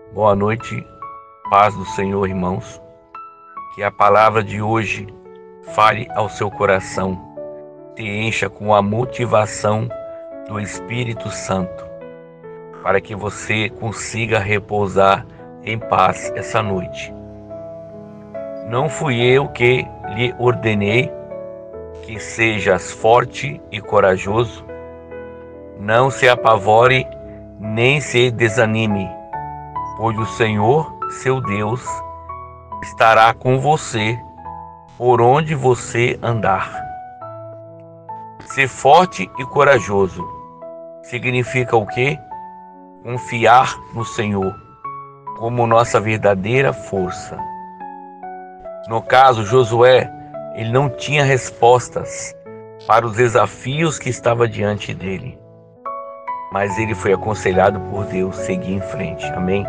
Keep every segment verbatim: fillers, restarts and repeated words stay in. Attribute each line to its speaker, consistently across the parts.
Speaker 1: Boa noite, paz do Senhor, irmãos. Que a palavra de hoje fale ao seu coração, te encha com a motivação do Espírito Santo, para que você consiga repousar em paz essa noite. Não fui eu que lhe ordenei que sejas forte e corajoso. Não se apavore nem se desanime, pois o Senhor, seu Deus, estará com você por onde você andar. Ser forte e corajoso significa o quê? Confiar no Senhor como nossa verdadeira força. No caso, Josué, ele não tinha respostas para os desafios que estavam diante dele, mas ele foi aconselhado por Deus seguir em frente. Amém?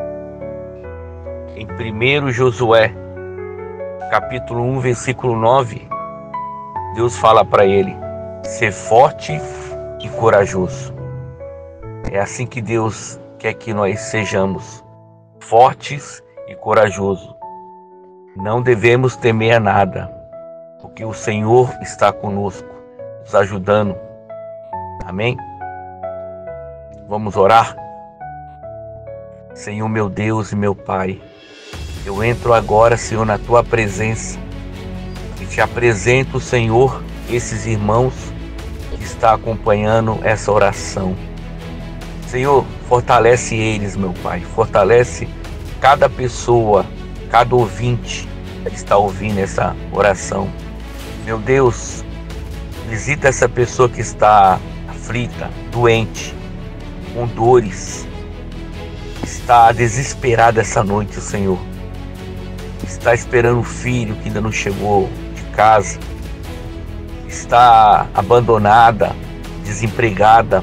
Speaker 1: Em primeiro Josué, capítulo um, versículo nove, Deus fala para ele: ser forte e corajoso. É assim que Deus quer que nós sejamos, fortes e corajosos. Não devemos temer a nada, porque o Senhor está conosco, nos ajudando. Amém? Vamos orar? Senhor, meu Deus e meu Pai, eu entro agora, Senhor, na Tua presença e te apresento, Senhor, esses irmãos que estão acompanhando essa oração. Senhor, fortalece eles, meu Pai, fortalece cada pessoa, cada ouvinte que está ouvindo essa oração. Meu Deus, visita essa pessoa que está aflita, doente, com dores, está desesperada essa noite, Senhor. Está esperando o filho que ainda não chegou de casa, está abandonada, desempregada,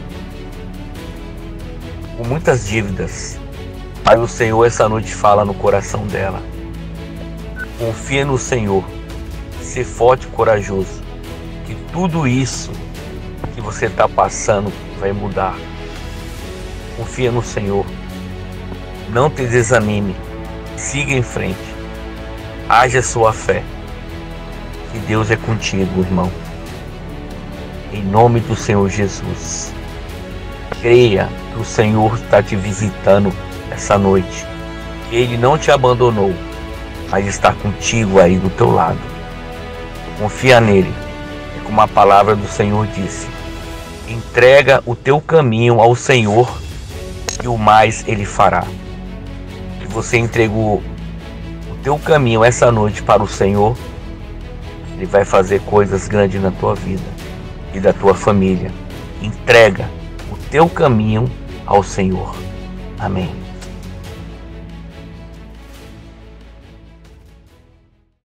Speaker 1: com muitas dívidas. Mas o Senhor essa noite fala no coração dela: confia no Senhor, ser forte e corajoso, que tudo isso que você está passando vai mudar. Confia no Senhor, não te desanime, siga em frente, haja sua fé, que Deus é contigo, irmão. Em nome do Senhor Jesus, creia que o Senhor está te visitando essa noite, que Ele não te abandonou, mas está contigo aí do teu lado. Confia nele, é como a palavra do Senhor disse: entrega o teu caminho ao Senhor e o mais Ele fará. Se você entregou o teu caminho essa noite para o Senhor, Ele vai fazer coisas grandes na tua vida e da tua família. Entrega o teu caminho ao Senhor. Amém.